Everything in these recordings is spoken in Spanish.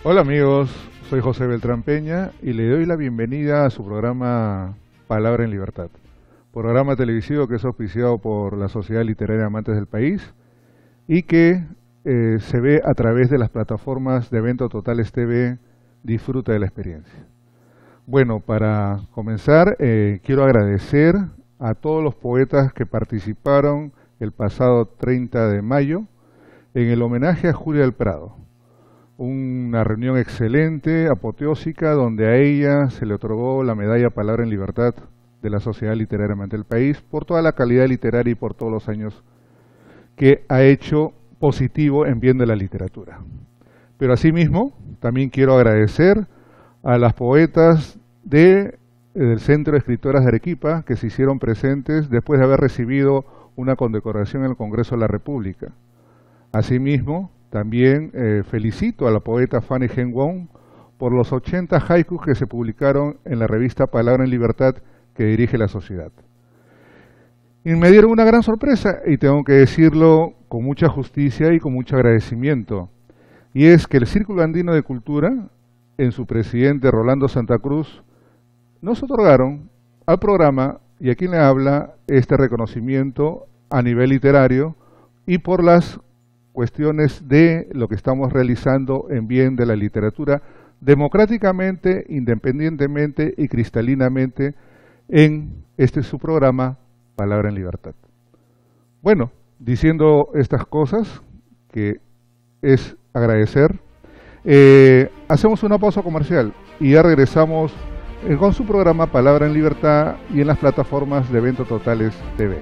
Hola amigos, soy José Beltrán Peña y le doy la bienvenida a su programa Palabra en Libertad, programa televisivo que es auspiciado por la Sociedad Literaria Amantes del País y que se ve a través de las plataformas de Evento Totales TV. Disfruta de la experiencia. Bueno, para comenzar, quiero agradecer a todos los poetas que participaron el pasado 30 de mayo en el homenaje a Julia del Prado. Una reunión excelente, apoteósica, donde a ella se le otorgó la medalla Palabra en Libertad de la Sociedad Literaria Amantes del País por toda la calidad literaria y por todos los años que ha hecho positivo en bien de la literatura. Pero asimismo, también quiero agradecer a las poetas del Centro de Escritoras de Arequipa que se hicieron presentes después de haber recibido una condecoración en el Congreso de la República. Asimismo, también felicito a la poeta Fanny Gen Wong por los 80 haikus que se publicaron en la revista Palabra en Libertad que dirige la sociedad. Y me dieron una gran sorpresa, y tengo que decirlo con mucha justicia y con mucho agradecimiento, y es que el Círculo Andino de Cultura, en su presidente Rolando Santa Cruz, nos otorgaron al programa y a quien le habla este reconocimiento a nivel literario y por las cuestiones de lo que estamos realizando en bien de la literatura democráticamente, independientemente y cristalinamente en este su programa Palabra en Libertad. Bueno, diciendo estas cosas, que es agradecer, hacemos una pausa comercial y ya regresamos con su programa Palabra en Libertad y en las plataformas de Evento Totales TV.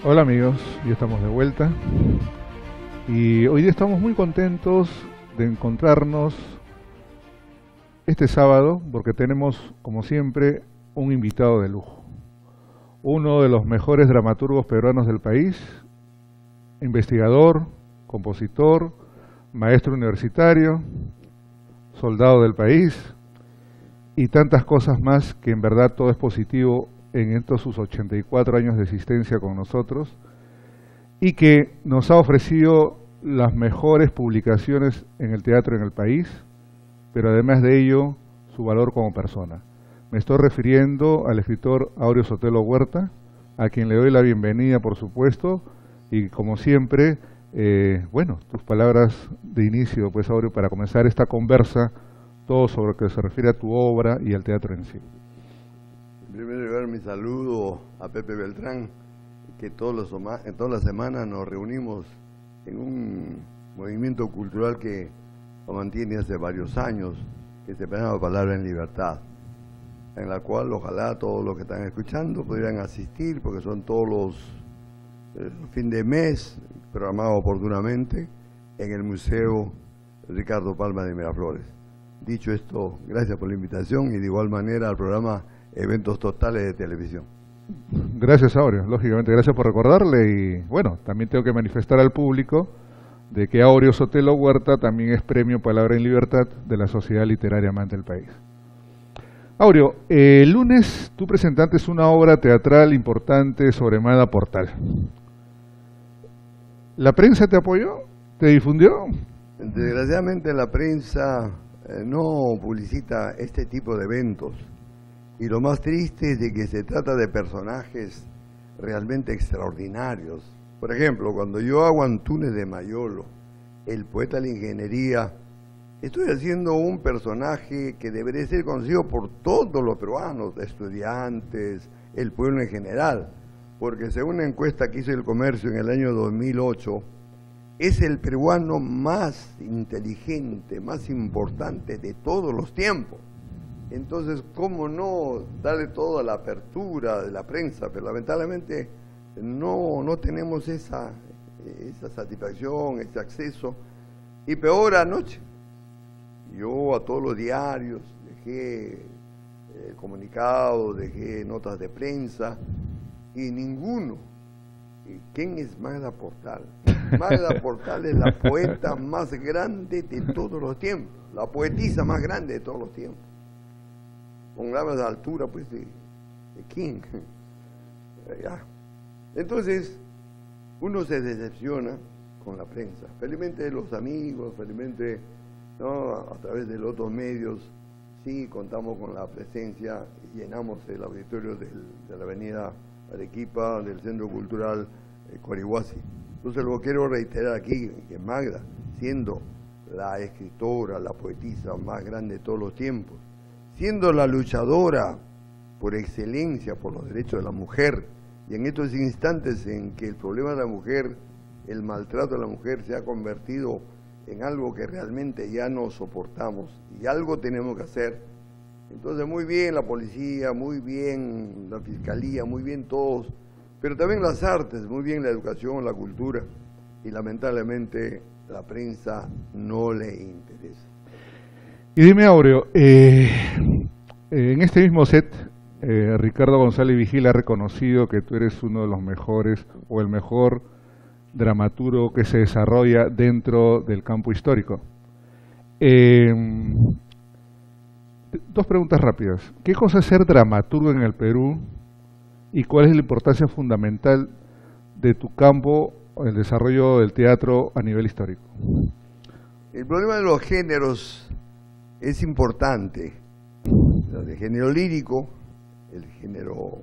Hola amigos, ya estamos de vuelta y hoy día estamos muy contentos de encontrarnos este sábado porque tenemos, como siempre, un invitado de lujo. Uno de los mejores dramaturgos peruanos del país, investigador, compositor, maestro universitario, soldado del país y tantas cosas más que en verdad todo es positivo en estos sus 84 años de existencia con nosotros y que nos ha ofrecido las mejores publicaciones en el teatro en el país, pero además de ello, su valor como persona. Me estoy refiriendo al escritor Áureo Sotelo Huerta, a quien le doy la bienvenida, por supuesto, y como siempre, bueno, tus palabras de inicio, pues Áureo, para comenzar esta conversa, todo sobre lo que se refiere a tu obra y al teatro en sí. En primer lugar, mi saludo a Pepe Beltrán, que todas las semanas nos reunimos en un movimiento cultural que lo mantiene hace varios años, que se llama Palabra en Libertad, en la cual ojalá todos los que están escuchando pudieran asistir, porque son todos los fin de mes, programados oportunamente, en el Museo Ricardo Palma de Miraflores. Dicho esto, gracias por la invitación y de igual manera al programa Eventos Totales de Televisión. Gracias, Áureo, lógicamente, gracias por recordarle y bueno, también tengo que manifestar al público de que Áureo Sotelo Huerta también es premio Palabra en Libertad de la Sociedad Literaria Amante del País. Áureo, el lunes tú presentaste una obra teatral importante sobre Mada Portal. ¿La prensa te apoyó? ¿Te difundió? Desgraciadamente la prensa no publicita este tipo de eventos. Y lo más triste es de que se trata de personajes realmente extraordinarios. Por ejemplo, cuando yo hago Antunes de Mayolo, el poeta de la ingeniería, estoy haciendo un personaje que debería ser conocido por todos los peruanos, estudiantes, el pueblo en general, porque según una encuesta que hizo el Comercio en el año 2008, es el peruano más inteligente, más importante de todos los tiempos. Entonces, ¿cómo no darle toda la apertura de la prensa? Pero lamentablemente no tenemos esa satisfacción, ese acceso. Y peor anoche, yo a todos los diarios dejé comunicados, dejé notas de prensa y ninguno. ¿Quién es Magda Portal? Magda Portal es la poeta más grande de todos los tiempos, la poetisa más grande de todos los tiempos. Pongamos la altura pues de King. Ya. Entonces, uno se decepciona con la prensa. Felizmente los amigos, felizmente ¿no? A través de los otros medios, sí contamos con la presencia y llenamos el auditorio de la avenida Arequipa, del Centro Cultural Corihuasi. Entonces lo quiero reiterar aquí, que Magda, siendo la escritora, la poetisa más grande de todos los tiempos, siendo la luchadora por excelencia por los derechos de la mujer, y en estos instantes en que el problema de la mujer, el maltrato de la mujer se ha convertido en algo que realmente ya no soportamos y algo tenemos que hacer. Entonces muy bien la policía, muy bien la fiscalía, muy bien todos, pero también las artes, muy bien la educación, la cultura, y lamentablemente la prensa no le interesa. Y dime, Áureo, en este mismo set, Ricardo González Vigil ha reconocido que tú eres uno de los mejores o el mejor dramaturgo que se desarrolla dentro del campo histórico. Dos preguntas rápidas. ¿Qué cosa es ser dramaturgo en el Perú y cuál es la importancia fundamental de tu campo en el desarrollo del teatro a nivel histórico? El problema de los géneros es importante. El género lírico, el género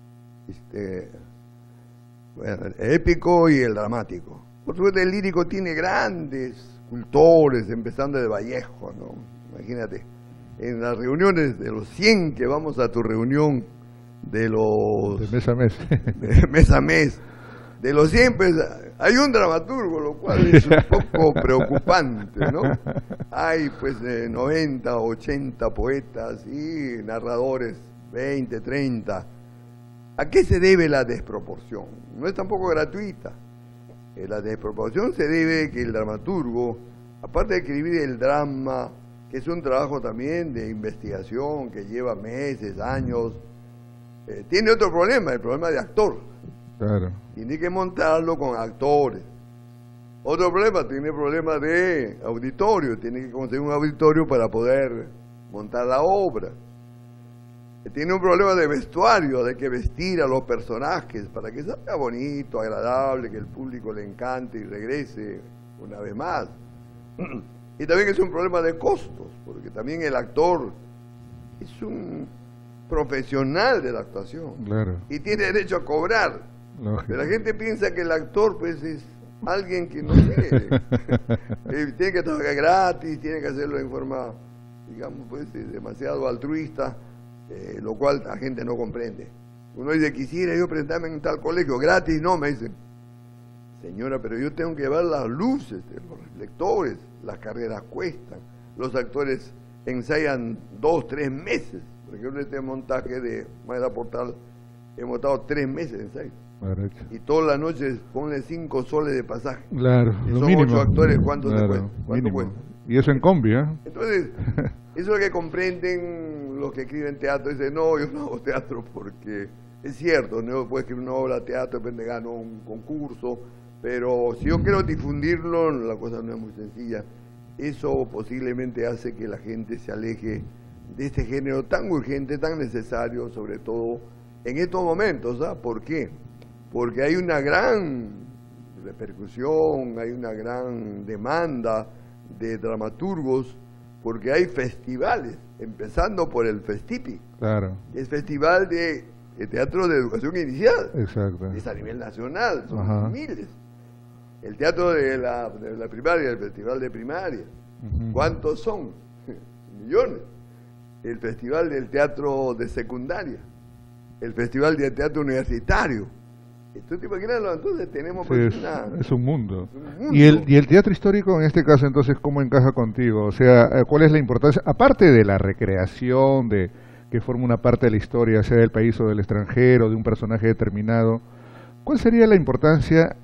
el épico y el dramático. Por supuesto, el lírico tiene grandes cultores, empezando de Vallejo, ¿no? Imagínate, en las reuniones de los 100 que vamos a tu reunión de los... De mes a mes. De mes a mes. De los 100, pues, hay un dramaturgo, lo cual es un poco preocupante, ¿no? Hay, pues, 90, 80 poetas y narradores, 20, 30. ¿A qué se debe la desproporción? No es tampoco gratuita. La desproporción se debe que el dramaturgo, aparte de escribir el drama, que es un trabajo también de investigación que lleva meses, años, tiene otro problema, el problema de actor. Claro. Tiene que montarlo con actores. Otro problema, tiene problema de auditorio, tiene que conseguir un auditorio para poder montar la obra. Tiene un problema de vestuario, de que vestir a los personajes para que salga bonito, agradable, que el público le encante y regrese una vez más. Y también es un problema de costos, porque también el actor es un profesional de la actuación. Claro. Y tiene derecho a cobrar. Lógico. Pero la gente piensa que el actor pues es alguien que no sé, tiene que trabajar gratis, tiene que hacerlo en forma, digamos, pues demasiado altruista, lo cual la gente no comprende. Uno dice, quisiera yo presentarme en tal colegio, gratis, no, me dicen, señora, pero yo tengo que llevar las luces, los reflectores, las carreras cuestan, los actores ensayan 2, 3 meses, por ejemplo, este montaje de Manera Portal, hemos estado 3 meses de ensayo. Y todas las noches ponle 5 soles de pasaje. Claro, y lo son mínimo. 8 actores, ¿cuánto Claro, te cuesta? ¿Cuánto cuesta? Y eso en combi, ¿eh? Entonces, eso es lo que comprenden los que escriben teatro. Dicen, no, yo no hago teatro porque es cierto, no puedo escribir una obra de teatro, depende, gano un concurso, pero si yo quiero difundirlo, la cosa no es muy sencilla. Eso posiblemente hace que la gente se aleje de este género tan urgente, tan necesario, sobre todo en estos momentos. ¿Sabes por qué? Porque hay una gran repercusión, hay una gran demanda de dramaturgos, porque hay festivales, empezando por el Festipi. Claro. Es festival de teatro de educación inicial. Exacto. Es a nivel nacional, son miles. El teatro de la primaria, el festival de primaria. ¿Cuántos son? Millones. El festival del teatro de secundaria. El festival del teatro universitario. ¿Tú te imaginas? Entonces tenemos pues es un mundo. ¿Y el teatro histórico en este caso entonces cómo encaja contigo? O sea, ¿cuál es la importancia? Aparte de la recreación, de que forma una parte de la historia, sea del país o del extranjero, de un personaje determinado, ¿cuál sería la importancia,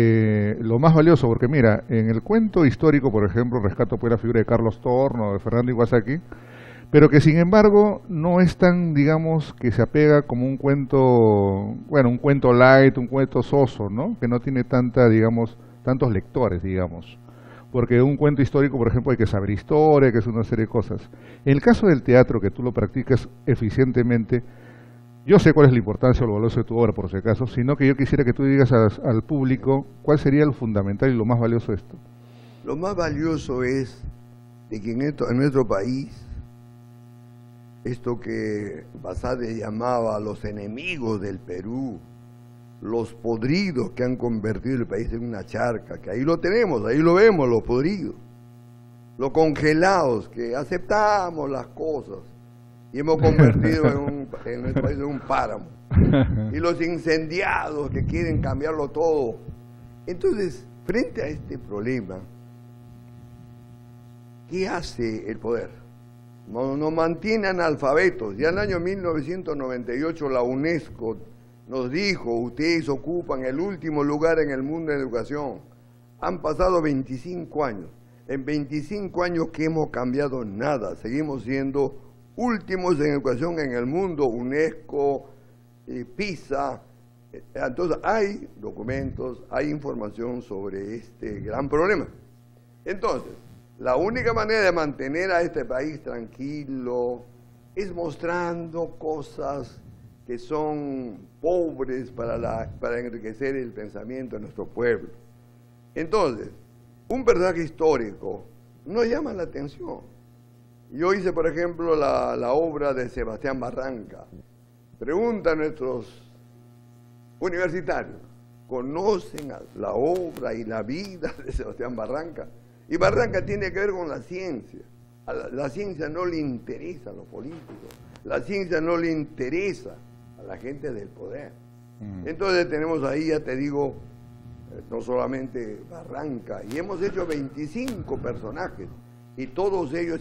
lo más valioso? Porque mira, en el cuento histórico, por ejemplo, rescato pues la figura de Carlos Torno, de Fernando Iwasaki, pero que sin embargo no es tan, digamos, que se apega como un cuento, bueno, un cuento light, un cuento soso, ¿no? Que no tiene tanta, digamos, tantos lectores, digamos. Porque un cuento histórico, por ejemplo, hay que saber historia, que es una serie de cosas. En el caso del teatro, que tú lo practicas eficientemente, yo sé cuál es la importancia o lo valioso de tu obra, por si acaso, sino que yo quisiera que tú digas al público cuál sería lo fundamental y lo más valioso de esto. Lo más valioso es de que en nuestro país, esto que Basadre llamaba los enemigos del Perú, los podridos que han convertido el país en una charca, que ahí lo tenemos, ahí lo vemos, los podridos, los congelados, que aceptamos las cosas y hemos convertido en nuestro país en un páramo, y los incendiados que quieren cambiarlo todo. Entonces, frente a este problema, ¿qué hace el poder? Nos mantiene analfabetos. Ya en el año 1998 la UNESCO nos dijo, ustedes ocupan el último lugar en el mundo de educación. Han pasado 25 años. En 25 años que hemos cambiado nada. Seguimos siendo últimos en educación en el mundo, UNESCO, PISA. Entonces hay documentos, hay información sobre este gran problema. Entonces, la única manera de mantener a este país tranquilo es mostrando cosas que son pobres para enriquecer el pensamiento de nuestro pueblo. Entonces, un personaje histórico no llama la atención. Yo hice, por ejemplo, la obra de Sebastián Barranca. Pregunta a nuestros universitarios, ¿conocen la obra y la vida de Sebastián Barranca? Y Barranca tiene que ver con la ciencia. A la ciencia no le interesa a los políticos, la ciencia no le interesa a la gente del poder. Entonces tenemos ahí, ya te digo, no solamente Barranca, y hemos hecho 25 personajes, y todos ellos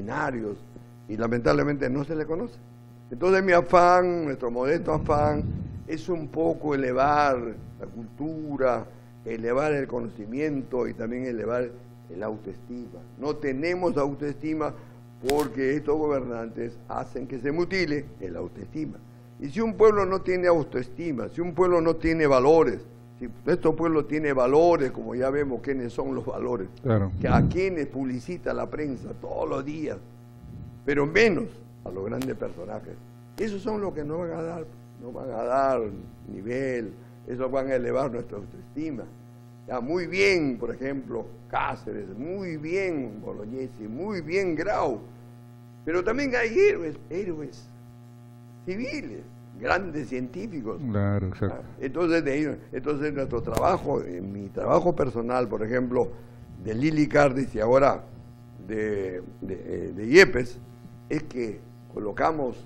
extraordinarios, y lamentablemente no se le conoce. Entonces mi afán, nuestro modesto afán, es un poco elevar la cultura, elevar el conocimiento y también elevar el autoestima. No tenemos autoestima porque estos gobernantes hacen que se mutile el autoestima. Y si un pueblo no tiene autoestima, si un pueblo no tiene valores, si nuestro pueblo tiene valores, como ya vemos quiénes son los valores, claro, que a quienes publicita la prensa todos los días, pero menos a los grandes personajes, esos son los que no van a dar nivel, esos van a elevar nuestra autoestima. Ya, muy bien, por ejemplo, Cáceres, muy bien Bolognesi, muy bien Grau, pero también hay héroes civiles, grandes científicos. Claro, exacto. Entonces nuestro trabajo, en mi trabajo personal, por ejemplo, de Lili Cardis y ahora de Yepes, es que colocamos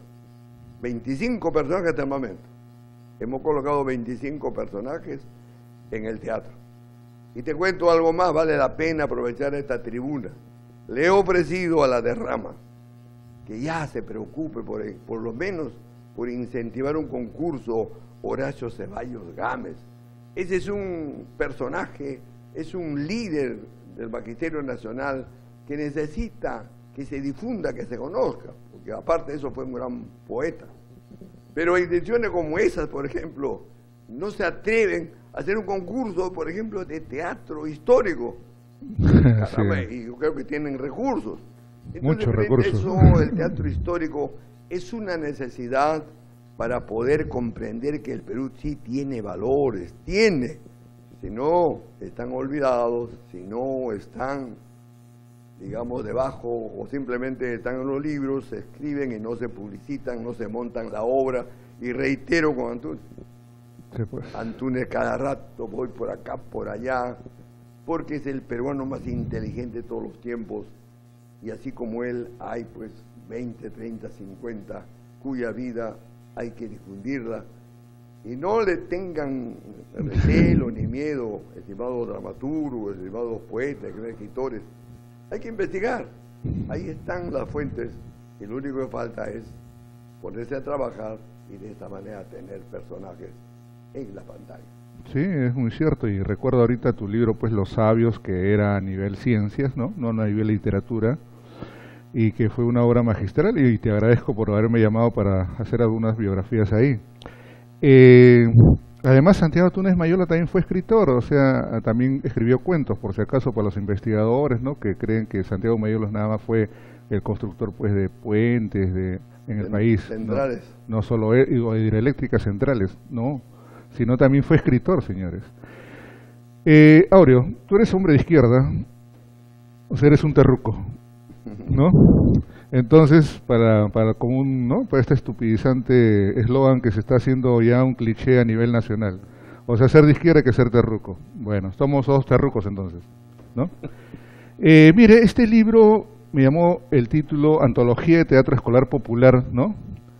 25 personajes hasta el momento. Hemos colocado 25 personajes en el teatro. Y te cuento algo más, vale la pena aprovechar esta tribuna. Le he ofrecido a la Derrama que ya se preocupe por lo menos por incentivar un concurso Horacio Ceballos Gámez. Ese es un personaje, es un líder del Magisterio Nacional que necesita que se difunda, que se conozca, porque aparte de eso fue un gran poeta. Pero intenciones como esas, por ejemplo, no se atreven a hacer un concurso, por ejemplo, de teatro histórico. Caramba, sí. Y yo creo que tienen recursos. Entonces, muchos recursos. Eso, el teatro histórico es una necesidad para poder comprender que el Perú sí tiene valores, tiene. Si no, están olvidados, si no están, digamos, debajo o simplemente están en los libros, se escriben y no se publicitan, no se montan la obra. Y reitero con Antunes, sí, pues. Antunes cada rato, voy por acá, por allá, porque es el peruano más inteligente de todos los tiempos. Y así como él, hay pues 20, 30, 50, cuya vida hay que difundirla. Y no le tengan recelo ni miedo, estimados dramaturgos, estimados poetas, escritores. Hay que investigar. Ahí están las fuentes y lo único que falta es ponerse a trabajar y de esta manera tener personajes en la pantalla. Sí, es muy cierto, y recuerdo ahorita tu libro, pues Los Sabios, que era a nivel ciencias, ¿no? No a nivel literatura, y que fue una obra magistral, y te agradezco por haberme llamado para hacer algunas biografías ahí. Además, Santiago Túnez Mayola también fue escritor, o sea, también escribió cuentos, por si acaso, para los investigadores, ¿no? Que creen que Santiago Mayola nada más fue el constructor, pues, de puentes en el país. Centrales. No solo hidroeléctricas centrales, no, sino también fue escritor, señores. Aureo, tú eres hombre de izquierda, o sea, eres un terruco, ¿no? Entonces, para común, ¿no? Para este estupidizante eslogan que se está haciendo ya un cliché a nivel nacional. O sea, ser de izquierda hay que ser terruco. Bueno, somos todos terrucos entonces, ¿no? Mire, este libro me llamó el título Antología de Teatro Escolar Popular, ¿no?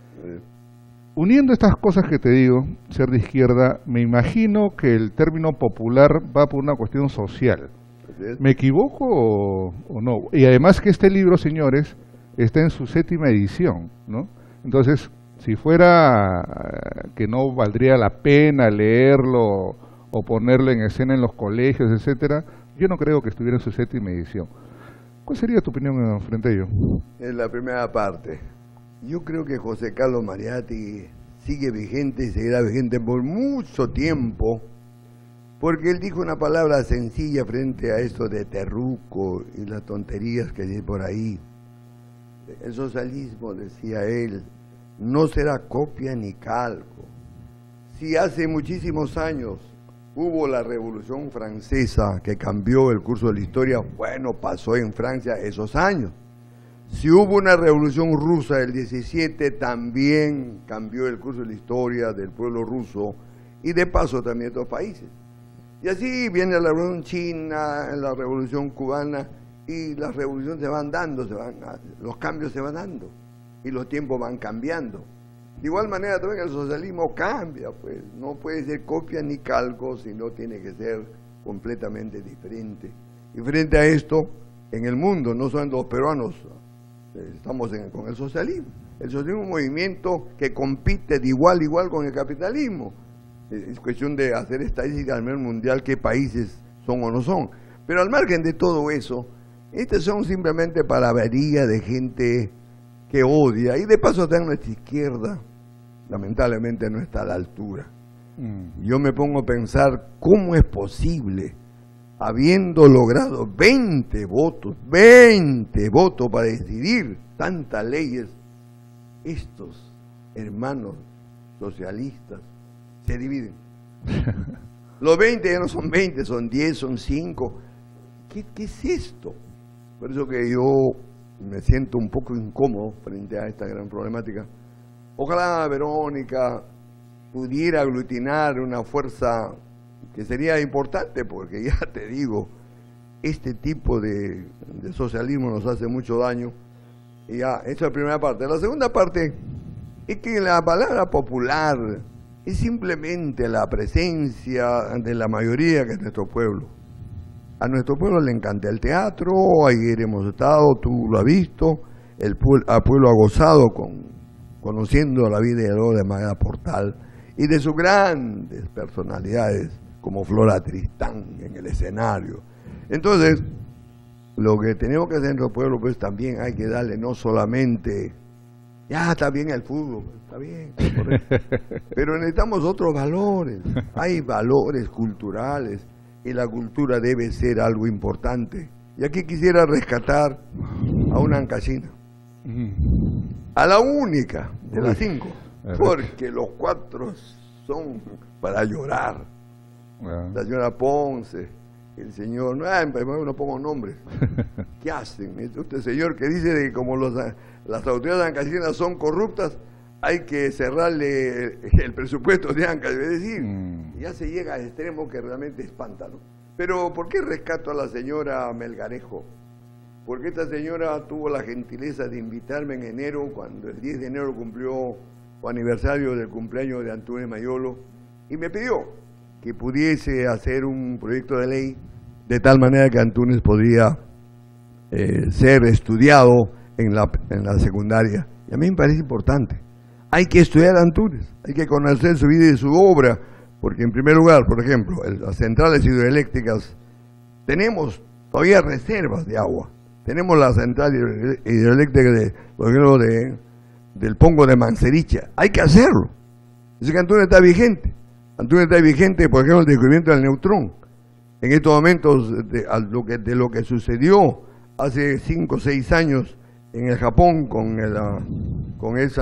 Uniendo estas cosas que te digo, ser de izquierda, me imagino que el término popular va por una cuestión social. ¿Me equivoco o no? Y además que este libro, señores, está en su 7ª edición, ¿no? Entonces, si fuera que no valdría la pena leerlo o ponerlo en escena en los colegios, etcétera, yo no creo que estuviera en su 7ª edición. ¿Cuál sería tu opinión frente a ello? En la primera parte, yo creo que José Carlos Mariátegui sigue vigente y seguirá vigente por mucho tiempo, porque él dijo una palabra sencilla frente a esto de terruco y las tonterías que hay por ahí. El socialismo, decía él, no será copia ni calco. Si hace muchísimos años hubo la Revolución Francesa que cambió el curso de la historia, bueno, pasó en Francia esos años. Si hubo una Revolución Rusa del 17, también cambió el curso de la historia del pueblo ruso y de paso también de otros países. Y así viene la Revolución China, la Revolución Cubana, y las revoluciones se van dando, los cambios se van dando, y los tiempos van cambiando. De igual manera también el socialismo cambia, pues no puede ser copia ni calco, sino tiene que ser completamente diferente. Y frente a esto, en el mundo, no son los peruanos, estamos con el socialismo. El socialismo es un movimiento que compite de igual a igual con el capitalismo. Es cuestión de hacer estadísticas a nivel mundial qué países son o no son. Pero al margen de todo eso, estas son simplemente palabrerías de gente que odia. Y de paso está en nuestra izquierda, lamentablemente no está a la altura. Yo me pongo a pensar cómo es posible, habiendo logrado 20 votos para decidir tantas leyes, estos hermanos socialistas se dividen. Los 20 ya no son 20, son 10, son 5. ¿Qué es esto? Por eso que yo me siento un poco incómodo frente a esta gran problemática. Ojalá Verónica pudiera aglutinar una fuerza que sería importante, porque ya te digo, este tipo de socialismo nos hace mucho daño. Y ya, esa es la primera parte. La segunda parte es que la palabra popular es simplemente la presencia de la mayoría que es nuestro pueblo. A nuestro pueblo le encanta el teatro, ayer hemos estado, tú lo has visto, al pueblo ha gozado conociendo la vida de Magda Portal y de sus grandes personalidades como Flora Tristán en el escenario. Entonces, lo que tenemos que hacer en nuestro pueblo, pues también hay que darle no solamente, ya está bien el fútbol, está bien, pero necesitamos otros valores, hay valores culturales y la cultura debe ser algo importante. Y aquí quisiera rescatar a una ancashina, a la única de las 5, porque los 4 son para llorar. La señora Ponce, el señor, no pongo nombres. ¿Qué hacen? Este señor que dice de que como las autoridades ancashinas son corruptas, hay que cerrarle el presupuesto de Ancash. Es decir, ya se llega al extremo que realmente espanta, ¿no? Pero ¿por qué rescato a la señora Melgarejo? Porque esta señora tuvo la gentileza de invitarme en enero, cuando el 10 de enero cumplió su aniversario del cumpleaños de Antunes Mayolo, y me pidió que pudiese hacer un proyecto de ley de tal manera que Antunes podría ser estudiado en la secundaria. Y a mí me parece importante. Hay que estudiar a Antunes, hay que conocer su vida y su obra, porque en primer lugar, por ejemplo, las centrales hidroeléctricas, tenemos todavía reservas de agua. Tenemos la central hidroeléctrica por ejemplo, del Pongo de Mansericha. Hay que hacerlo. Dice que Antunes está vigente. Antunes está vigente, por ejemplo, el descubrimiento del neutrón. En estos momentos, de lo que sucedió hace 5 o 6 años en el Japón con ese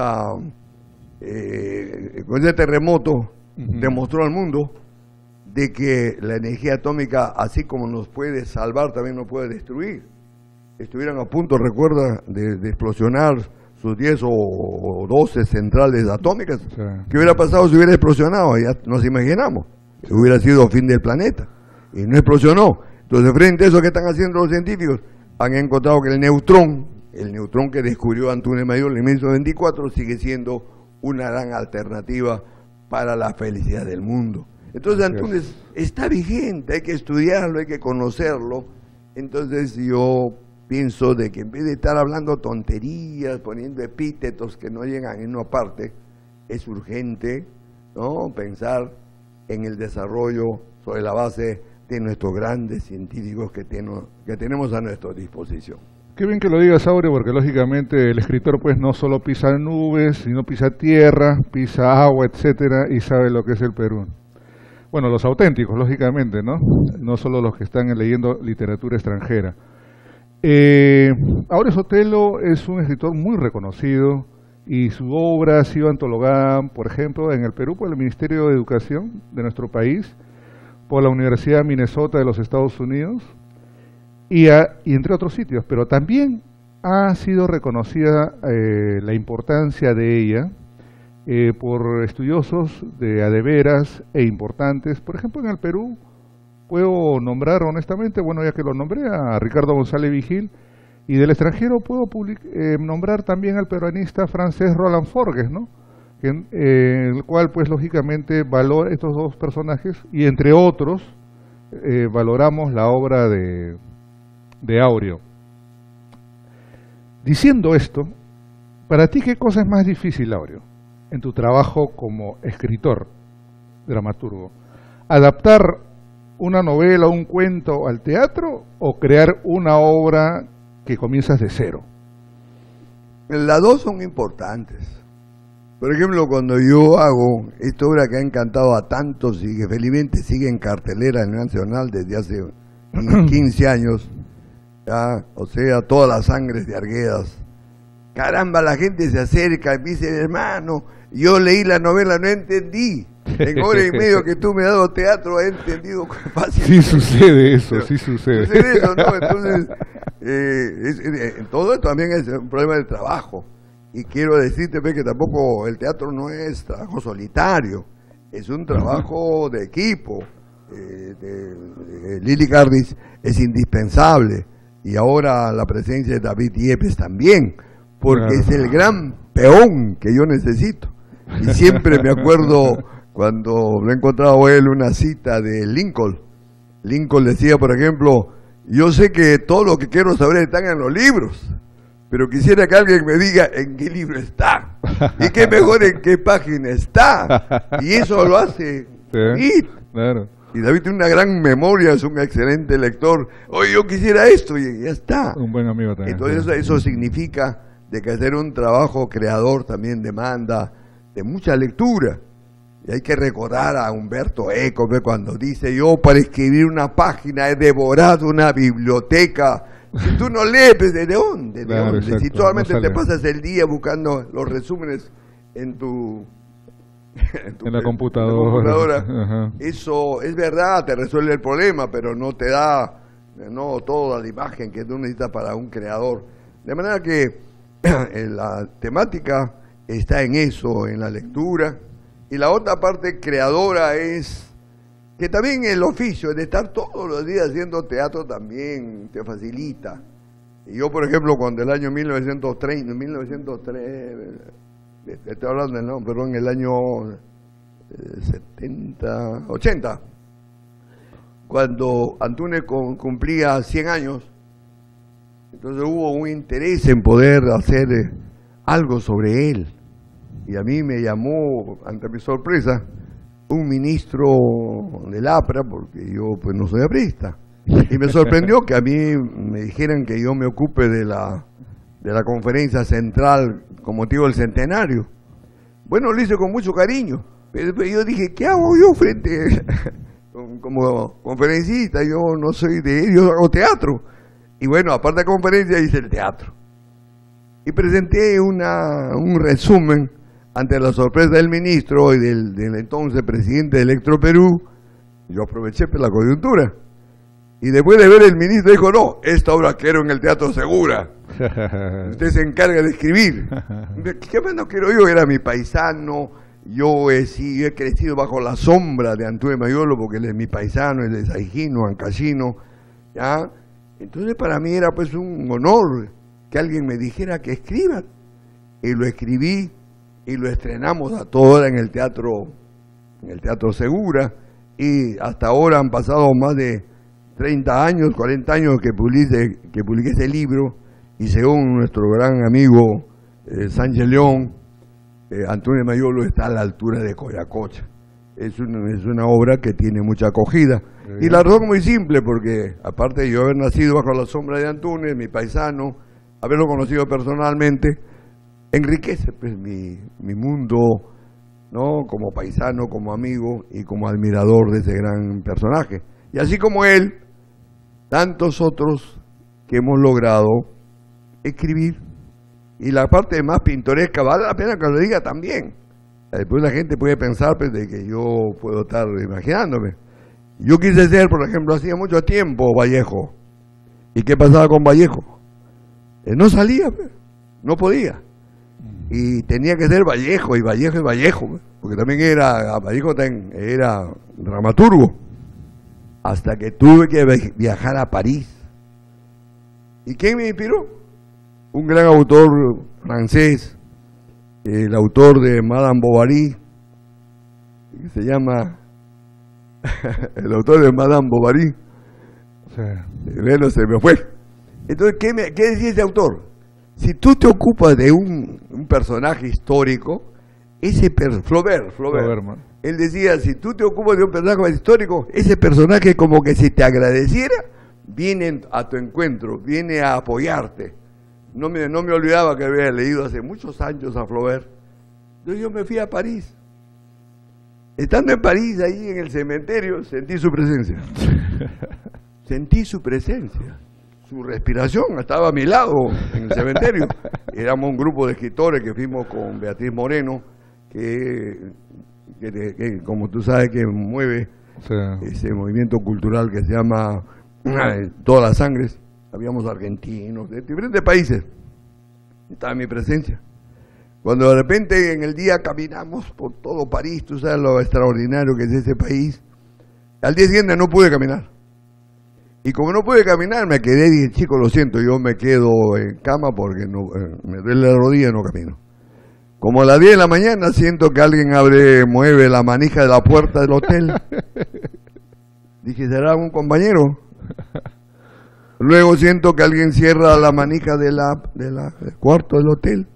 terremoto, demostró al mundo de que la energía atómica, así como nos puede salvar, también nos puede destruir. Estuvieran a punto, recuerda, de explosionar sus 10 o 12 centrales atómicas. Sí. ¿Qué hubiera pasado si hubiera explosionado? Ya nos imaginamos. Hubiera sido fin del planeta. Y no explosionó. Entonces, frente a eso que están haciendo los científicos, han encontrado que el neutrón que descubrió Antunes Mayolo en 1924, sigue siendo una gran alternativa para la felicidad del mundo. Entonces, Antunes está vigente, hay que estudiarlo, hay que conocerlo. Entonces, yo pienso de que en vez de estar hablando tonterías, poniendo epítetos que no llegan en una parte, es urgente, ¿no?, pensar en el desarrollo sobre la base de nuestros grandes científicos que tenemos a nuestra disposición. Qué bien que lo digas, Aureo, porque lógicamente el escritor pues no solo pisa nubes, sino pisa tierra, pisa agua, etcétera, y sabe lo que es el Perú. Bueno, los auténticos, lógicamente, ¿no? No solo los que están leyendo literatura extranjera. Aureo Sotelo es un escritor muy reconocido y su obra ha sido antologada, por ejemplo, en el Perú por el Ministerio de Educación de nuestro país, por la Universidad de Minnesota de los Estados Unidos y entre otros sitios, pero también ha sido reconocida la importancia de ella por estudiosos de adeveras e importantes. Por ejemplo, en el Perú puedo nombrar honestamente, bueno, ya que lo nombré, a Ricardo González Vigil, y del extranjero puedo nombrar también al peruanista francés Roland Forgues, ¿no?, el cual pues lógicamente valora estos dos personajes y entre otros valoramos la obra de Aureo. Diciendo esto, Para ti, ¿qué cosa es más difícil, Laureo, en tu trabajo como escritor, dramaturgo? ¿Adaptar una novela o un cuento al teatro o crear una obra que comienzas de cero? Las dos son importantes. Por ejemplo, cuando yo hago esta obra que ha encantado a tantos y que felizmente sigue en cartelera en el Nacional desde hace 15 años, ¿ya? O sea, Todas las sangres de Arguedas. Caramba, la gente se acerca y me dice, hermano, yo leí la novela, no entendí. En hora y media que tú me has dado teatro, he entendido fácil. Sí sucede eso, sí sucede. Sucede eso, ¿no? Entonces, todo esto también es un problema de trabajo. Y quiero decirte que tampoco el teatro no es trabajo solitario, es un trabajo de equipo. Lili Cardis es indispensable, y ahora la presencia de David Yepes también, porque es el gran peón que yo necesito. Y siempre me acuerdo cuando lo he encontrado él una cita de Lincoln. Lincoln decía, por ejemplo, yo sé que todo lo que quiero saber están en los libros, pero quisiera que alguien me diga en qué libro está, y qué mejor en qué página está, y eso lo hace David. Claro. Y David tiene una gran memoria, es un excelente lector. Oye, yo quisiera esto, y ya está. Un buen amigo también. Entonces eso significa de que hacer un trabajo creador también demanda de mucha lectura. Y hay que recordar a Humberto Eco, que cuando dice, yo para escribir una página he devorado una biblioteca. Si tú no lees, pues, ¿de dónde? Claro, ¿De dónde? exacto, Si solamente no te sale. pasas el día buscando los resúmenes en tu en la computadora. Ajá. Eso es verdad, te resuelve el problema, pero no te da no toda la imagen que tú necesitas para un creador. De manera que la temática está en eso, en la lectura. Y la otra parte creadora es que también el oficio de estar todos los días haciendo teatro también te facilita. Y yo, por ejemplo, cuando el año 1903, estoy hablando del nombre, perdón, el año 80, cuando Antúnez cumplía 100 años, entonces hubo un interés en poder hacer algo sobre él. Y a mí me llamó, ante mi sorpresa, un ministro del APRA, porque yo pues no soy aprista. Y me sorprendió que a mí me dijeran que yo me ocupe de la conferencia central con motivo del centenario. Bueno, lo hice con mucho cariño, pero yo dije, ¿qué hago yo frente como conferencista? Yo no soy de ellos, hago teatro. Y bueno, aparte de conferencia, hice el teatro. Y presenté un resumen ante la sorpresa del ministro y del entonces presidente de Electroperú. Yo aproveché la coyuntura. Y después de ver el ministro dijo, no, esta obra quiero en el Teatro Segura. Usted se encarga de escribir. ¿Qué más no quiero yo? Era mi paisano. Yo he crecido bajo la sombra de Antúnez Mayolo porque él es mi paisano, él es aijino, ancashino. ¿Ya? Entonces para mí era pues un honor que alguien me dijera que escriba. Y lo escribí y lo estrenamos a toda hora en el Teatro Segura. Y hasta ahora han pasado más de 30 años, 40 años que publiqué ese libro, y según nuestro gran amigo Sánchez León, Antúnez Mayolo está a la altura de Coyacocha. Es una obra que tiene mucha acogida. Y la razón muy simple, porque aparte de yo haber nacido bajo la sombra de Antúnez, mi paisano, haberlo conocido personalmente, enriquece pues mi mundo, ¿no? Como paisano, como amigo y como admirador de ese gran personaje. Y así como él, tantos otros que hemos logrado escribir. Y la parte más pintoresca, vale la pena que lo diga también. Después la gente puede pensar pues, de que yo puedo estar imaginándome. Yo quise ser, por ejemplo, hacía mucho tiempo Vallejo. ¿Y qué pasaba con Vallejo? No salía, pues, no podía. Y tenía que ser Vallejo, y Vallejo es Vallejo, pues, porque también Vallejo era dramaturgo. Hasta que tuve que viajar a París. ¿Y quién me inspiró? Un gran autor francés, el autor de Madame Bovary, que se llama el autor de Madame Bovary. Sí. Bueno, se me fue. Entonces, ¿qué decía ese autor? Si tú te ocupas de un personaje histórico, Flaubert, él decía, si tú te ocupas de un personaje histórico, ese personaje como que si te agradeciera, viene a tu encuentro, viene a apoyarte. No me olvidaba que había leído hace muchos años a Flaubert. Yo me fui a París. Estando en París, ahí en el cementerio, sentí su presencia. Sentí su presencia. Su respiración estaba a mi lado en el cementerio. Éramos un grupo de escritores que fuimos con Beatriz Moreno, que como tú sabes, que mueve ese movimiento cultural que se llama Todas las Sangres. Habíamos argentinos de diferentes países. Estaba en mi presencia. Cuando de repente en el día caminamos por todo París, tú sabes lo extraordinario que es ese país, al día siguiente no pude caminar. Y como no pude caminar, me quedé y dije, chico, lo siento, yo me quedo en cama porque me duele la rodilla y no camino. Como a las 10 de la mañana siento que alguien mueve la manija de la puerta del hotel. Dije, ¿será un compañero? Luego siento que alguien cierra la manija del cuarto del hotel.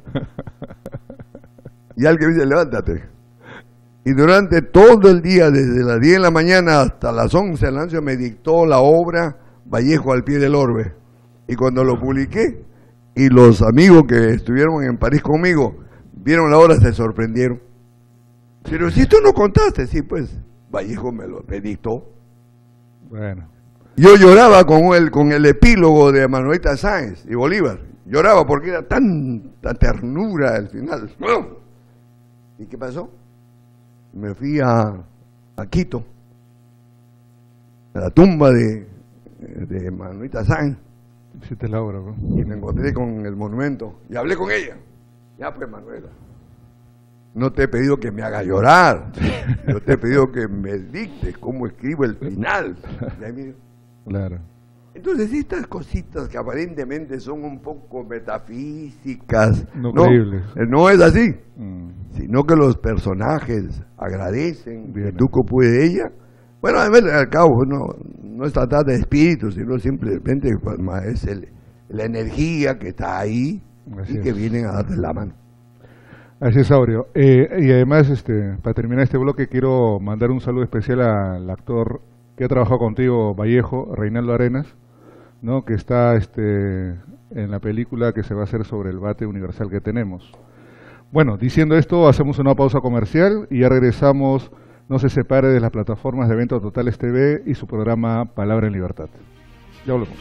Y alguien dice, levántate. Y durante todo el día, desde las 10 de la mañana hasta las 11 de la noche, me dictó la obra Vallejo al pie del orbe. Y cuando lo publiqué, y los amigos que estuvieron en París conmigo, vieron la obra, se sorprendieron. Pero si tú no contaste, sí, pues, Vallejo me dictó. Bueno. Yo lloraba con el epílogo de Manuelita Sáenz y Bolívar. Lloraba porque era tanta ternura al final. ¿Y qué pasó? Me fui a Quito, a la tumba de Manuelita Sáenz. Hiciste la obra, bro. Y me encontré con el monumento y hablé con ella. Ya pues, Manuela, no te he pedido que me haga llorar. Yo te he pedido que me dictes cómo escribo el final. Claro. Entonces estas cositas que aparentemente son un poco metafísicas, no es así, sino que los personajes agradecen que tú copies de ella. Bueno, al cabo no es tratar de espíritu, sino simplemente es la energía que está ahí. Así y que vienen a darte la mano. Así es, Aureo. Y además, para terminar este bloque, quiero mandar un saludo especial al actor que ha trabajado contigo, Vallejo, Reinaldo Arenas, ¿no? Que está en la película que se va a hacer sobre el bate universal que tenemos. Bueno, diciendo esto, hacemos una pausa comercial y ya regresamos. No se separe de las plataformas de Eventos Totales TV y su programa Palabra en Libertad. Ya volvemos.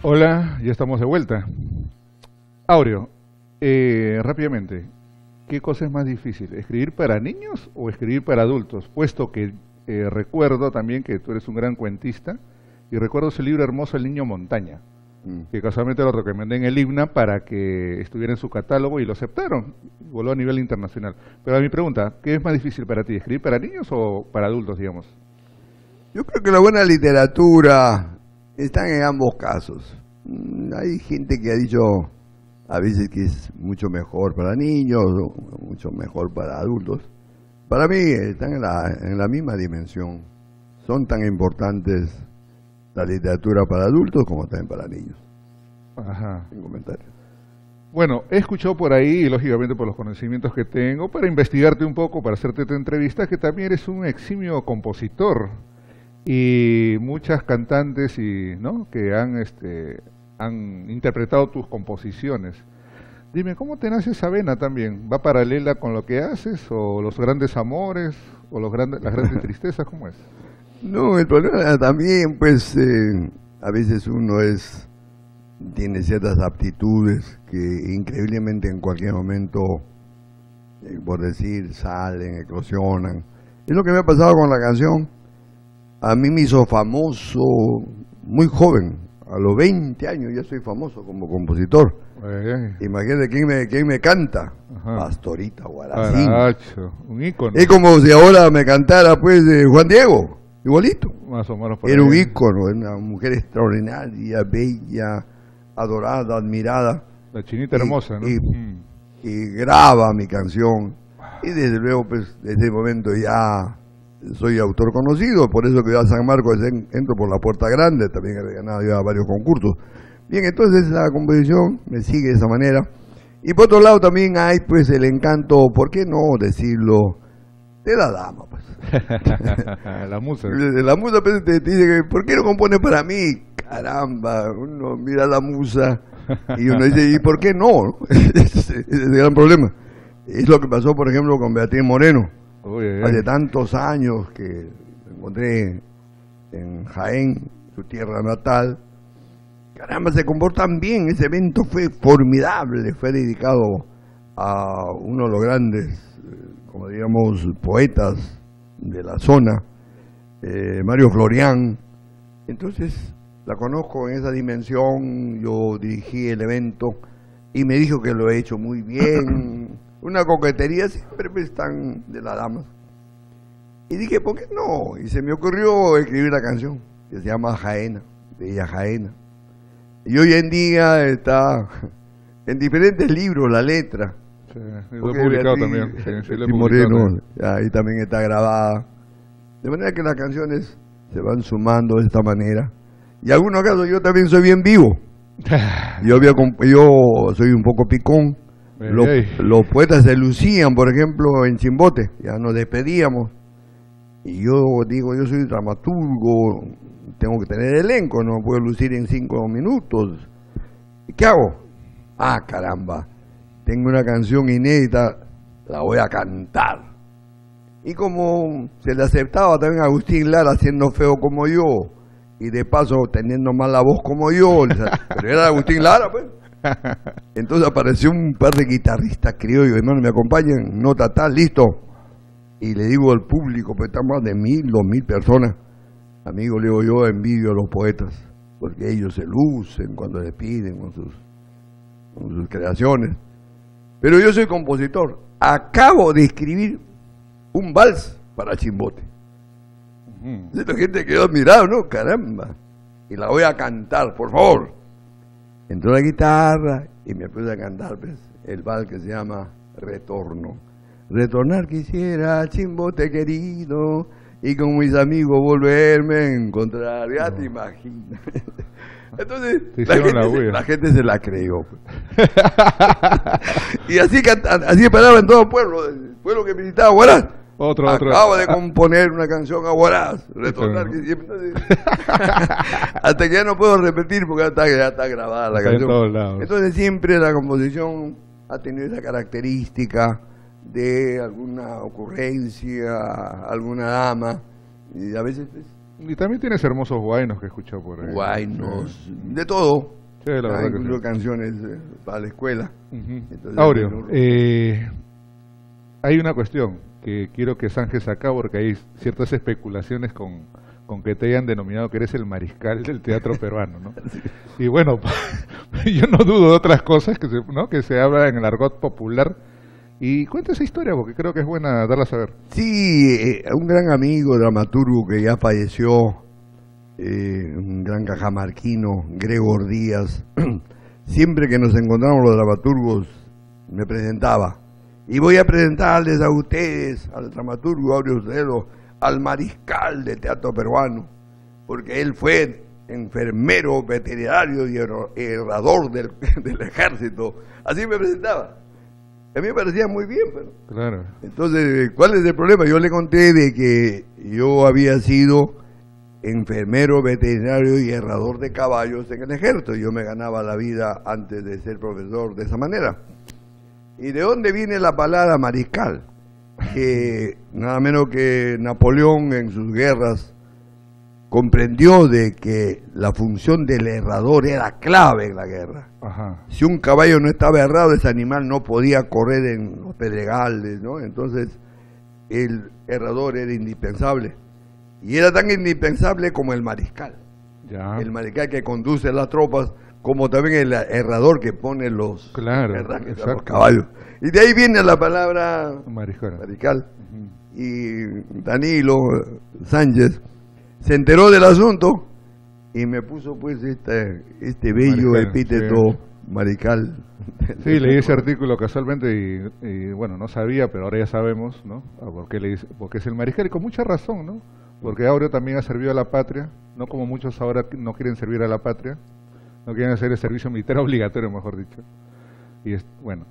Hola, ya estamos de vuelta. Aureo, rápidamente, ¿qué cosa es más difícil? ¿Escribir para niños o escribir para adultos? Puesto que recuerdo también que tú eres un gran cuentista y recuerdo ese libro hermoso, El Niño Montaña, que casualmente lo recomendé en el IBNA para que estuviera en su catálogo y lo aceptaron, voló a nivel internacional. Pero a mi pregunta, ¿qué es más difícil para ti, escribir para niños o para adultos, digamos? Yo creo que la buena literatura está en ambos casos. Hay gente que ha dicho a veces que es mucho mejor para niños, o mucho mejor para adultos. Para mí están en la misma dimensión. Son tan importantes la literatura para adultos como también para niños. Ajá. Sin comentario. Bueno, he escuchado por ahí, y lógicamente por los conocimientos que tengo, para investigarte un poco, para hacerte esta entrevista, que también eres un eximio compositor. Y muchas cantantes ¿no? que han interpretado tus composiciones. Dime, ¿cómo te nace esa vena también? ¿Va paralela con lo que haces? ¿O los grandes amores? ¿O las grandes tristezas? ¿Cómo es? No, el problema también, pues, a veces uno tiene ciertas aptitudes que increíblemente en cualquier momento, por decir, salen, eclosionan. Es lo que me ha pasado con la canción. A mí me hizo famoso muy joven, a los 20 años ya soy famoso como compositor. Imagínate quién me canta. Ajá. Pastorita Guaracín. Un ícono. Es como si ahora me cantara pues Juan Diego, igualito. Más o menos. Era un ícono, una mujer extraordinaria, bella, adorada, admirada. La chinita hermosa, ¿no? Y graba mi canción. Y desde luego, pues, desde el momento ya soy autor conocido, por eso que yo a San Marcos entro por la puerta grande, también he ganado ya varios concursos. Bien, entonces la composición me sigue de esa manera. Y por otro lado también hay pues el encanto, ¿por qué no decirlo? De la dama, pues. La musa. La musa pues, te dice, ¿por qué no compone para mí? Caramba, uno mira a la musa y uno dice, ¿y por qué no? Es el gran problema. Es lo que pasó, por ejemplo, con Beatriz Moreno. Hace tantos años que me encontré en Jaén, su tierra natal. Caramba, se comportan bien. Ese evento fue formidable. Fue dedicado a uno de los grandes, como digamos, poetas de la zona, Mario Florián. Entonces, la conozco en esa dimensión. Yo dirigí el evento y me dijo que lo he hecho muy bien. Una coquetería siempre están de las damas. Y dije, ¿por qué no? Y se me ocurrió escribir la canción, que se llama Jaena, Bella Jaena. Y hoy en día está en diferentes libros la letra. Sí, lo he publicado también. Sí, lo he publicado Moreno, ahí también está grabada. De manera que las canciones se van sumando de esta manera. Y en algunos casos yo también soy bien vivo. Yo soy un poco picón. Los poetas se lucían, por ejemplo, en Chimbote, ya nos despedíamos. Y yo digo, yo soy dramaturgo, tengo que tener elenco, no puedo lucir en 5 minutos. ¿Y qué hago? Ah, caramba, tengo una canción inédita, la voy a cantar. Y como se le aceptaba también a Agustín Lara siendo feo como yo, y de paso teniendo mala voz como yo, pero era Agustín Lara, pues. Entonces apareció un par de guitarristas criollos, hermano, me acompañan, nota tal, listo. Y le digo al público, pues están más de 1.000, 2.000 personas. Amigo, le digo, yo envidio a los poetas, porque ellos se lucen cuando despiden con sus creaciones. Pero yo soy compositor. Acabo de escribir un vals para Chimbote. La gente quedó admirada, ¿no? Caramba. Y la voy a cantar, por favor. Entró la guitarra y me puse a cantar pues, el vals que se llama Retorno. Retornar quisiera, Chimbote querido, y con mis amigos volverme a encontrar. Ya te imaginas. Entonces la gente se la creyó. Pues. Y así paraba en todo el pueblo que visitaba Huaraz. Acabo de componer una canción a Huaraz, Retornar quisiera. Hasta que ya no puedo repetir porque ya está grabada la canción. Entonces siempre la composición ha tenido esa característica de alguna ocurrencia, alguna dama, y a veces pues, Y también tienes hermosos guainos que he escuchado por ahí. Guainos, de todo. Sí, la verdad que incluso sí. canciones para la escuela. Entonces, Aureo, bueno, hay una cuestión que quiero que zanjes acá porque hay ciertas especulaciones con que te hayan denominado que eres el mariscal del teatro peruano, ¿no? sí. Y bueno, yo no dudo de otras cosas que se habla en el argot popular. Y cuenta esa historia porque creo que es buena darla a saber. Sí, un gran amigo, dramaturgo que ya falleció, un gran cajamarquino, Gregor Díaz, siempre que nos encontramos los dramaturgos me presentaba. Y voy a presentarles a ustedes, al dramaturgo Aureo Ucedelo, al mariscal de teatro peruano, porque él fue enfermero, veterinario y herrador del ejército. Así me presentaba. A mí me parecía muy bien, pero... Claro. Entonces, ¿cuál es el problema? Yo le conté de que yo había sido enfermero, veterinario y herrador de caballos en el ejército. Yo me ganaba la vida antes de ser profesor de esa manera. ¿Y de dónde viene la palabra mariscal? Que nada menos que Napoleón en sus guerras comprendió de que la función del herrador era clave en la guerra. Ajá. Si un caballo no estaba herrado, ese animal no podía correr en los pedregales, ¿no? Entonces, el herrador era indispensable. Y era tan indispensable como el mariscal. Ya. El mariscal que conduce las tropas, como también el herrador que pone los herrajes a los caballos. Y de ahí viene la palabra mariscal. Y Danilo Sánchez se enteró del asunto y me puso pues este bello mariscal, epíteto, sí. Mariscal. Sí, leí ese artículo casualmente y bueno, no sabía, pero ahora ya sabemos, ¿no? Porque es el mariscal y con mucha razón, ¿no? Porque Aureo también ha servido a la patria, no como muchos ahora no quieren servir a la patria, no quieren hacer el servicio militar obligatorio, mejor dicho. Y bueno.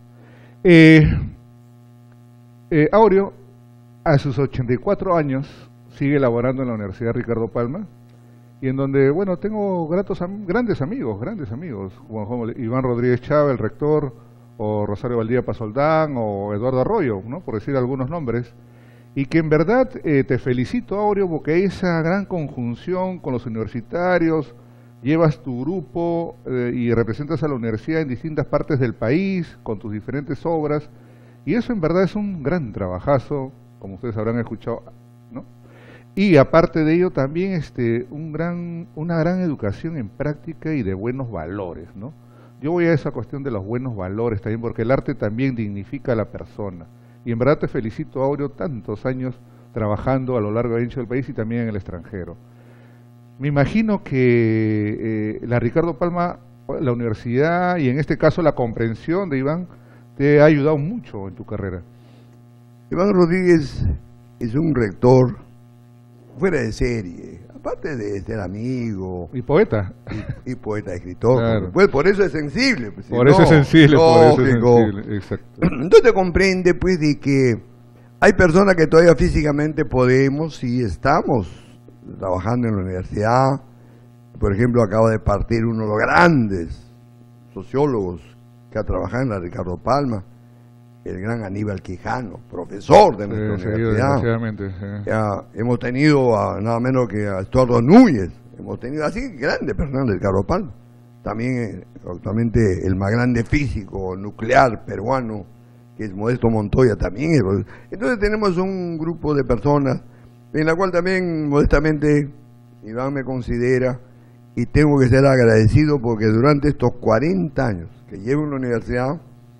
Aureo, a sus 84 años, sigue laborando en la Universidad Ricardo Palma, y en donde, bueno, tengo grandes amigos, como Iván Rodríguez Chávez, el rector, o Rosario Valdía Pasoldán, o Eduardo Arroyo, ¿no? Por decir algunos nombres, y que en verdad te felicito, Aureo, porque hay esa gran conjunción con los universitarios, llevas tu grupo y representas a la universidad en distintas partes del país, con tus diferentes obras, y eso en verdad es un gran trabajazo, como ustedes habrán escuchado, ¿no? Y aparte de ello también una gran educación en práctica y de buenos valores, ¿no? Yo voy a esa cuestión de los buenos valores también, porque el arte también dignifica a la persona. Y en verdad te felicito, Aureo, tantos años trabajando a lo largo y ancho del país y también en el extranjero. Me imagino que la Ricardo Palma, la universidad y en este caso la comprensión de Iván, te ha ayudado mucho en tu carrera. Iván Rodríguez es un rector fuera de serie, aparte de ser amigo. Y poeta. Y poeta, escritor. Claro. Pues por eso es sensible. Pues, por eso es sensible, exacto. Entonces te comprende pues de que hay personas que todavía físicamente podemos y estamos trabajando en la universidad. Por ejemplo, acaba de partir uno de los grandes sociólogos que ha trabajado en la Ricardo Palma, el gran Aníbal Quijano, profesor de nuestra universidad. Ya hemos tenido nada menos que a Estuardo Núñez, hemos tenido así grandes personas de Ricardo Palma. También actualmente el más grande físico nuclear peruano, que es Modesto Montoya, también. Entonces tenemos un grupo de personas en la cual también modestamente Iván me considera, y tengo que ser agradecido porque durante estos 40 años que llevo en la universidad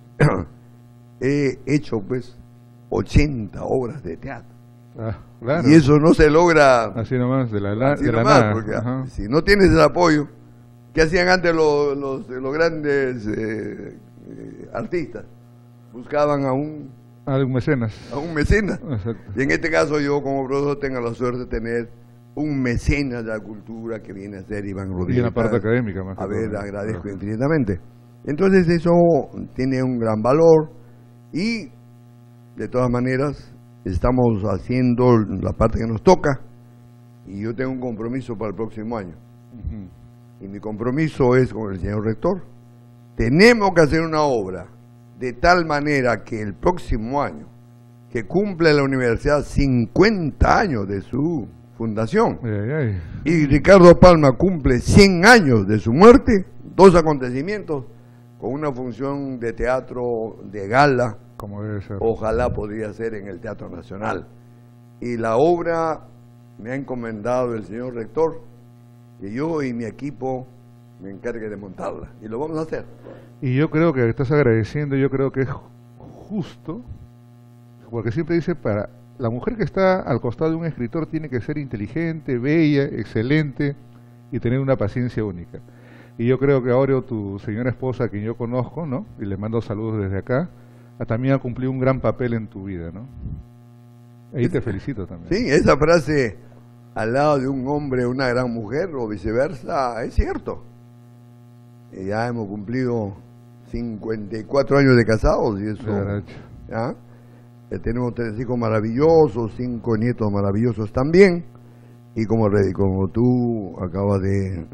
he hecho pues 80 obras de teatro. Claro. Y eso no se logra así nomás, de la nada, porque si no tienes el apoyo que hacían antes los grandes artistas, buscaban a un mecenas. Exacto. Y en este caso yo como profesor tengo la suerte de tener un mecenas de la cultura que viene a ser Iván Rodríguez. Y en la parte académica más. A ver, agradezco infinitamente. Entonces eso tiene un gran valor y de todas maneras estamos haciendo la parte que nos toca y yo tengo un compromiso para el próximo año. Y mi compromiso es con el señor rector. Tenemos que hacer una obra de tal manera que el próximo año, que cumple la universidad 50 años de su fundación. Ay, ay. Y Ricardo Palma cumple 100 años de su muerte, 2 acontecimientos, con una función de teatro de gala, Como debe ser. ojalá podría ser en el Teatro Nacional. Y la obra me ha encomendado el señor rector, que yo y mi equipo me encargue de montarla, y lo vamos a hacer. Y yo creo que estás agradeciendo, yo creo que es justo, porque siempre dice, para la mujer que está al costado de un escritor tiene que ser inteligente, bella, excelente y tener una paciencia única. Y yo creo que ahora tu señora esposa, a quien yo conozco, ¿no? Y le mando saludos desde acá, también ha cumplido un gran papel en tu vida, ¿no? Ahí te felicito también. Sí, esa frase al lado de un hombre, una gran mujer o viceversa, es cierto. Ya hemos cumplido 54 años de casados y eso, ¿ya? Tenemos 3 hijos maravillosos, 5 nietos maravillosos también, y como tú acabas de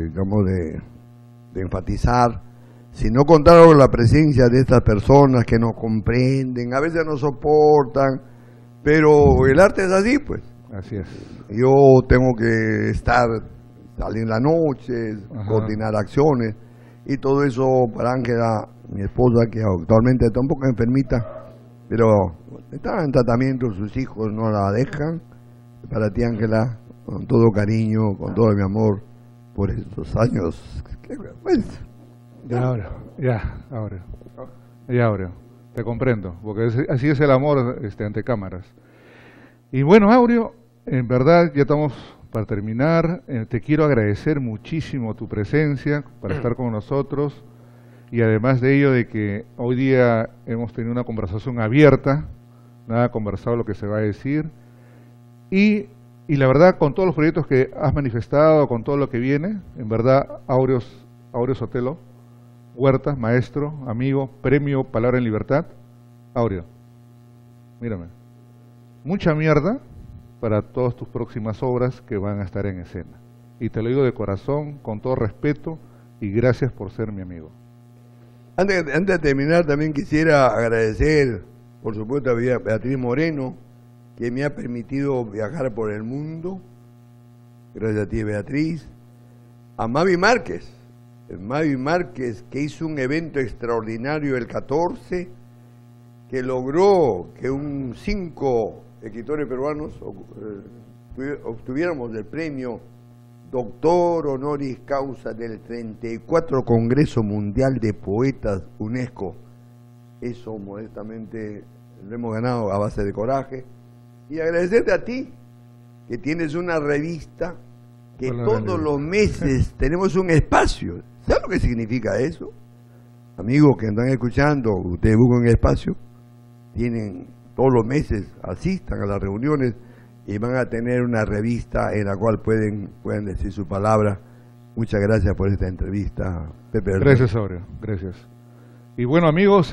enfatizar, si no contara con la presencia de estas personas que nos comprenden, a veces nos soportan, pero el arte es así, pues. Así es. Yo tengo que salir en la noche, coordinar acciones, y todo eso para Ángela, mi esposa, que actualmente está un poco enfermita, pero está en tratamiento, sus hijos no la dejan. Para ti, Ángela, con todo cariño, con todo mi amor, por estos años. Qué vergüenza. Ya ahora, te comprendo, porque así es el amor ante cámaras. Y bueno, Aureo, en verdad ya estamos para terminar. Te quiero agradecer muchísimo tu presencia para estar con nosotros, y además de ello de que hoy día hemos tenido una conversación abierta, nada conversado lo que se va a decir, y la verdad, con todos los proyectos que has manifestado, con todo lo que viene, en verdad, Aureo Sotelo Huertas, maestro, amigo, premio Palabra en Libertad. Aureo, mírame, mucha mierda para todas tus próximas obras que van a estar en escena. Y te lo digo de corazón, con todo respeto, y gracias por ser mi amigo. Antes de terminar, también quisiera agradecer, por supuesto, a Beatriz Moreno, que me ha permitido viajar por el mundo. Gracias a ti, Beatriz. A Mavi Márquez, que hizo un evento extraordinario el 14, que logró que 5 escritores peruanos obtuviéramos el premio Doctor Honoris Causa del 34 Congreso Mundial de Poetas UNESCO. Eso modestamente lo hemos ganado a base de coraje. Y agradecerte a ti, que tienes una revista que todos los meses tenemos un espacio. ¿Sabes lo que significa eso? Amigos que están escuchando, ustedes buscan un espacio, tienen todos los meses, asistan a las reuniones y van a tener una revista en la cual pueden decir su palabra. Muchas gracias por esta entrevista, Pepe. Gracias, Aureo, gracias. Y bueno, amigos,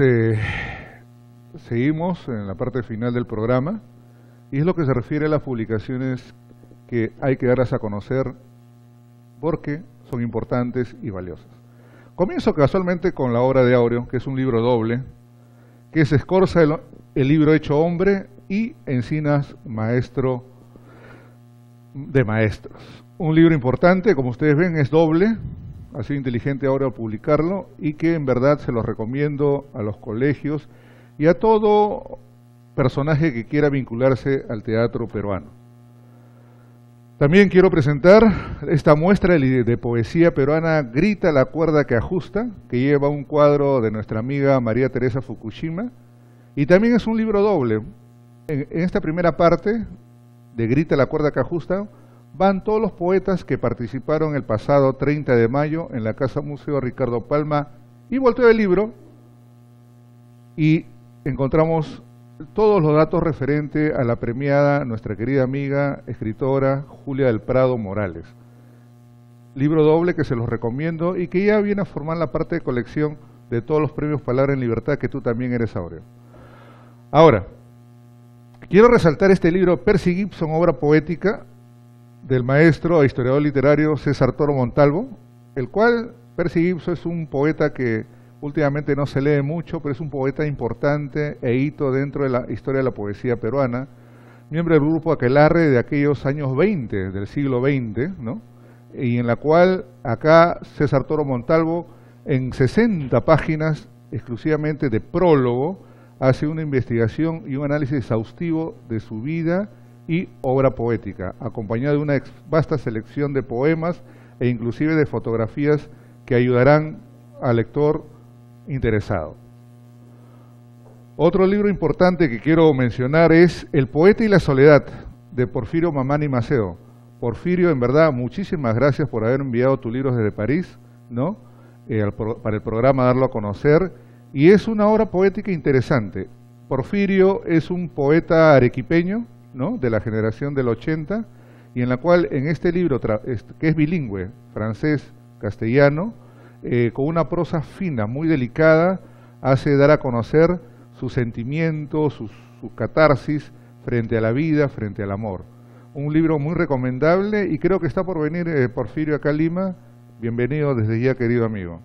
seguimos en la parte final del programa, y es lo que se refiere a las publicaciones que hay que darlas a conocer porque son importantes y valiosas. Comienzo casualmente con la obra de Aureo, que es un libro doble, que es Escorza, el libro hecho hombre, y Encinas, maestro de maestros. Un libro importante, como ustedes ven, es doble, ha sido inteligente ahora publicarlo, y que en verdad se lo recomiendo a los colegios y a todo personaje que quiera vincularse al teatro peruano. También quiero presentar esta muestra de poesía peruana, Grita la cuerda que ajusta, que lleva un cuadro de nuestra amiga María Teresa Fukushima, y también es un libro doble. En esta primera parte de Grita la cuerda que ajusta van todos los poetas que participaron el pasado 30 de mayo en la Casa Museo Ricardo Palma, y volteo el libro y encontramos todos los datos referentes a la premiada, nuestra querida amiga, escritora Julia del Prado Morales. Libro doble que se los recomiendo y que ya viene a formar la parte de colección de todos los premios Palabra en Libertad, que tú también eres, Aureo. Ahora, quiero resaltar este libro, Percy Gibson, obra poética, del maestro e historiador literario César Toro Montalvo, el cual Percy Gibson es un poeta que últimamente no se lee mucho, pero es un poeta importante e hito dentro de la historia de la poesía peruana. miembro del grupo Aquelarre de aquellos años 20, del siglo XX, ¿no? Y en la cual acá César Toro Montalvo, en 60 páginas exclusivamente de prólogo, hace una investigación y un análisis exhaustivo de su vida y obra poética, acompañado de una vasta selección de poemas e inclusive de fotografías que ayudarán al lector interesado. Otro libro importante que quiero mencionar es El poeta y la soledad, de Porfirio Mamani Maceo. Porfirio, en verdad, muchísimas gracias por haber enviado tu libro desde París, ¿no? Para el programa darlo a conocer, y es una obra poética interesante. Porfirio es un poeta arequipeño, ¿no? De la generación del 80, y en la cual en este libro, que es bilingüe, francés-castellano, con una prosa fina, muy delicada, hace dar a conocer sus sentimientos, su catarsis frente a la vida, frente al amor. Un libro muy recomendable y creo que está por venir Porfirio acá a Lima. Bienvenido desde ya, querido amigo.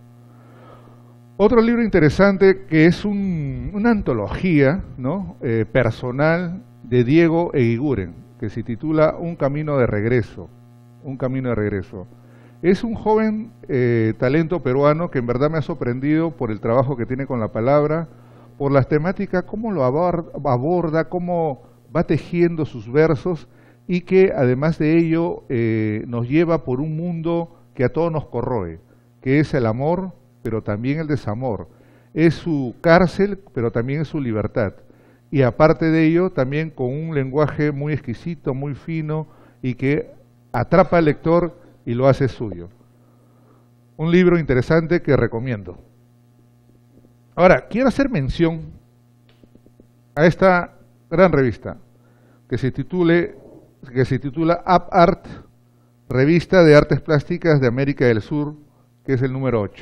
Otro libro interesante que es una antología, ¿no? Personal de Diego Eguiguren, que se titula Un camino de regreso. Un camino de regreso. Es un joven talento peruano que en verdad me ha sorprendido por el trabajo que tiene con la palabra, por las temáticas, cómo lo aborda, cómo va tejiendo sus versos y que además de ello nos lleva por un mundo que a todos nos corroe, que es el amor, pero también el desamor. Es su cárcel, pero también es su libertad. Y aparte de ello, también con un lenguaje muy exquisito, muy fino y que atrapa al lector y lo hace suyo. Un libro interesante que recomiendo. Ahora, quiero hacer mención a esta gran revista que se titula Up Art, Revista de Artes Plásticas de América del Sur, que es el número 8.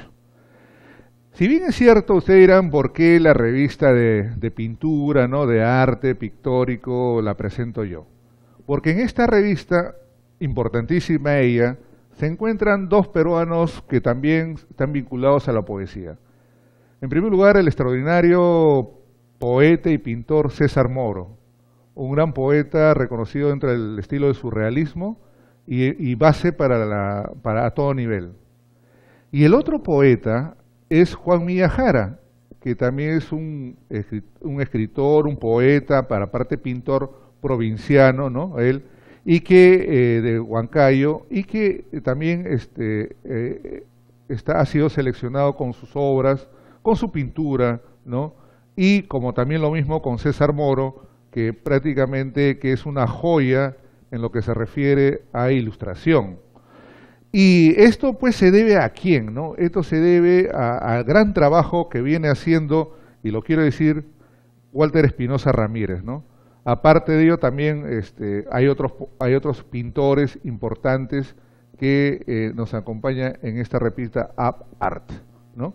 Si bien es cierto, ustedes dirán por qué la revista de pintura, ¿no? De arte pictórico la presento yo. Porque en esta revista, importantísima ella, se encuentran dos peruanos que también están vinculados a la poesía. En primer lugar, el extraordinario poeta y pintor César Moro, un gran poeta reconocido dentro del estilo del surrealismo y base para a todo nivel. Y el otro poeta es Juan Milla Jara, que también es un escritor, un poeta, para parte pintor provinciano, ¿no? Él, y que de Huancayo, y que también ha sido seleccionado con sus obras, con su pintura, ¿no? Y como también lo mismo con César Moro, que prácticamente que es una joya en lo que se refiere a ilustración. Y esto pues se debe a quién, ¿no? Esto se debe al gran trabajo que viene haciendo, y lo quiero decir, Walter Espinosa Ramírez, ¿no? Aparte de ello también hay otros pintores importantes que nos acompañan en esta revista Up Art, ¿no?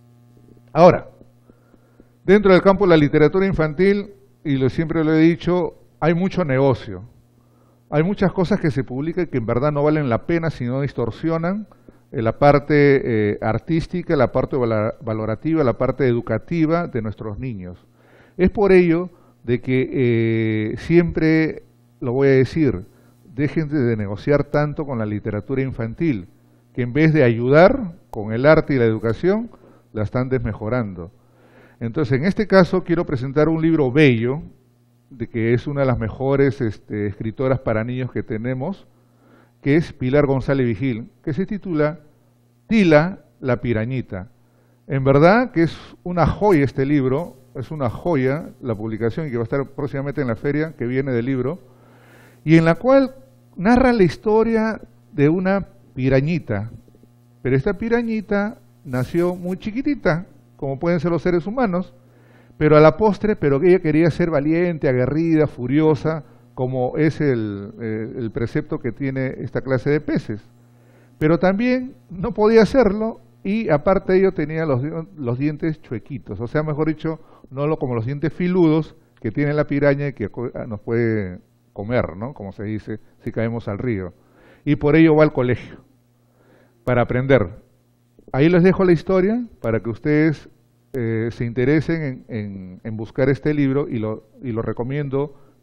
Ahora, dentro del campo de la literatura infantil, y siempre lo he dicho, hay mucho negocio. Hay muchas cosas que se publican que en verdad no valen la pena si no distorsionan la parte artística, la parte valorativa, la parte educativa de nuestros niños. Es por ello de que siempre lo voy a decir, dejen de negociar tanto con la literatura infantil, que en vez de ayudar con el arte y la educación, la están desmejorando. Entonces, en este caso quiero presentar un libro bello, de que es una de las mejores escritoras para niños que tenemos, que es Pilar González Vigil, que se titula Tila la pirañita. En verdad que es una joya este libro, es una joya la publicación y que va a estar próximamente en la feria que viene del libro, y en la cual narra la historia de una pirañita, pero esta pirañita nació muy chiquitita, como pueden ser los seres humanos, pero a la postre, pero ella quería ser valiente, aguerrida, furiosa, como es el precepto que tiene esta clase de peces. Pero también no podía hacerlo y aparte de ello tenía los dientes chuequitos, o sea, mejor dicho, no como los dientes filudos que tiene la piraña y que nos puede comer, ¿no? Como se dice, si caemos al río. Y por ello va al colegio, para aprender. Ahí les dejo la historia para que ustedes se interesen en buscar este libro y lo recomiendo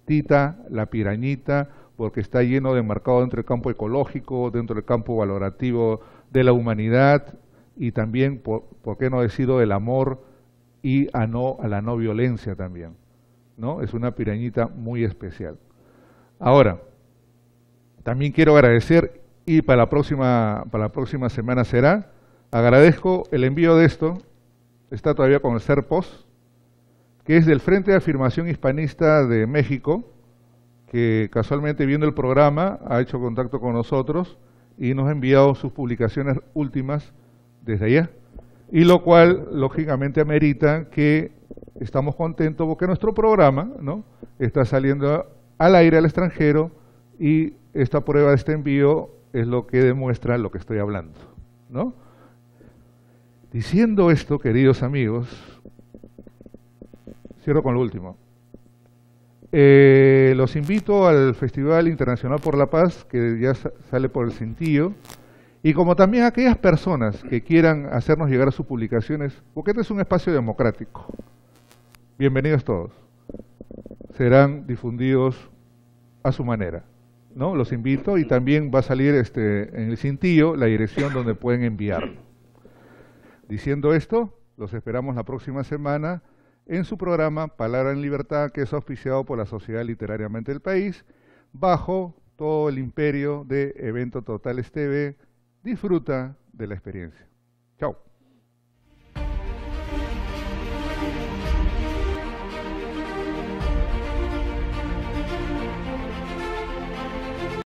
Tita, La Pirañita, porque está lleno de marcado dentro del campo ecológico, dentro del campo valorativo de la humanidad y también, por qué no decirlo, del amor y a la no violencia también, ¿no? Es una pirañita muy especial. Ahora, también quiero agradecer, y para la próxima semana será, agradezco el envío de esto, está todavía con el CERPOS, que es del Frente de Afirmación Hispanista de México, que casualmente viendo el programa ha hecho contacto con nosotros y nos ha enviado sus publicaciones últimas desde allá. Y lo cual, lógicamente, amerita que estamos contentos porque nuestro programa, ¿no?, está saliendo al aire al extranjero y esta prueba de este envío es lo que demuestra lo que estoy hablando, ¿no? Diciendo esto, queridos amigos, cierro con lo último. Los invito al Festival Internacional por la Paz, que ya sale por el cintillo, y como también a aquellas personas que quieran hacernos llegar a sus publicaciones, porque este es un espacio democrático. Bienvenidos todos. Serán difundidos a su manera, ¿no? Los invito y también va a salir en el cintillo la dirección donde pueden enviarlo. Diciendo esto, los esperamos la próxima semana en su programa Palabra en Libertad, que es auspiciado por la Sociedad Literariamente del País, bajo todo el imperio de Evento Totales TV. Disfruta de la experiencia. Chao.